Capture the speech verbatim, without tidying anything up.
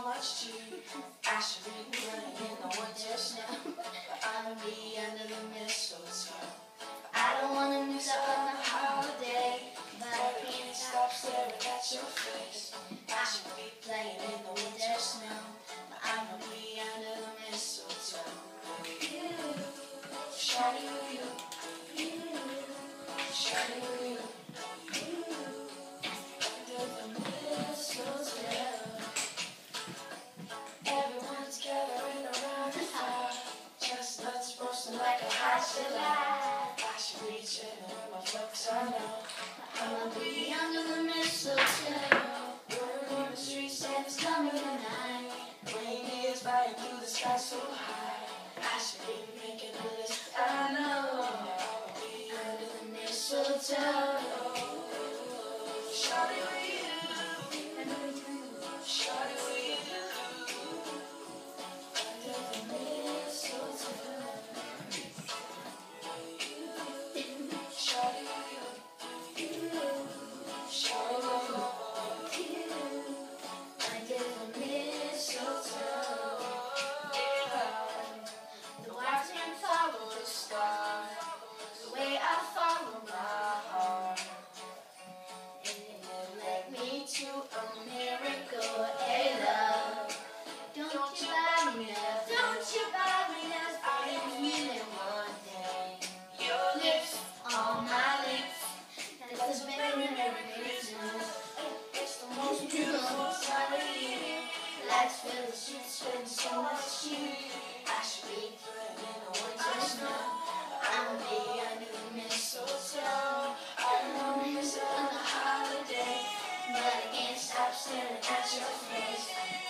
much too. I should be playing in the winter snow, but I'ma be under the mistletoe. I don't wanna miss out on the holiday, but I can't stop staring at your face. I should be playing in the winter snow, but I'ma be under the mistletoe. You, shawty with you, you, shawty with you, you, under the mistletoe. Everyone's gathering around the fire, chestnuts roasting like a hot July. I should be chilling with my folks, I know. I'ma be under the mistletoe. Word on the street said it's coming tonight. Reindeers flying through the sky so high. I should be making a list, I know. I'ma be under the mistletoe. Shawty with you, and with you, shawty with you, under the mistletoe. Shawty with you, shawty with you, under the mistletoe. The wise man followed the star, the way I follow my heart. And it led me to America. Hey love, don't you buy me love, don't you buy me love. I am feeling one day your lips on my lips. That's the very Merry Christmas. It's the most beautiful time of year. Lights fill the streets, spend so much cheer. I should be playing in the winter snow. I'ma be under the mistletoe. I don't wanna miss it on the holiday, but I can't stop staring at your face.